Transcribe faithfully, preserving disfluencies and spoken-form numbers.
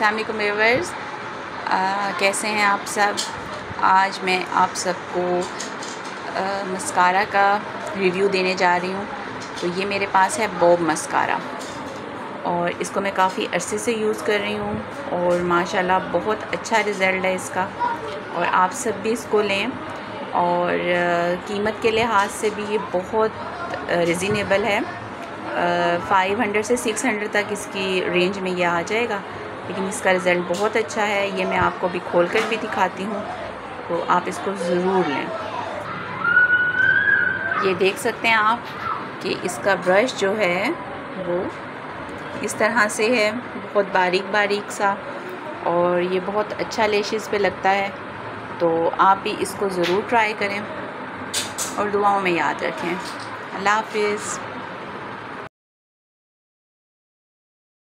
अस्सलाम वालेकुम व्यूअर्स, कैसे हैं आप सब। आज मैं आप सबको मस्कारा का रिव्यू देने जा रही हूँ। तो ये मेरे पास है बॉब मस्कारा और इसको मैं काफ़ी अरसे से यूज़ कर रही हूँ और माशाल्लाह बहुत अच्छा रिज़ल्ट है इसका। और आप सब भी इसको लें और कीमत के लिहाज से भी ये बहुत रिजनेबल है। फाइव हंड्रेड से सिक्स हंड्रेड तक इसकी रेंज में ये आ जाएगा, लेकिन इसका रिज़ल्ट बहुत अच्छा है। ये मैं आपको भी खोल कर भी दिखाती हूँ, तो आप इसको ज़रूर लें। ये देख सकते हैं आप कि इसका ब्रश जो है वो इस तरह से है, बहुत बारीक बारीक सा, और ये बहुत अच्छा लेशेस पे लगता है। तो आप भी इसको ज़रूर ट्राई करें और दुआओं में याद रखें। अल्लाह हाफ़िज़।